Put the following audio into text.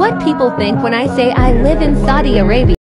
what people think when I say I live in Saudi Arabia.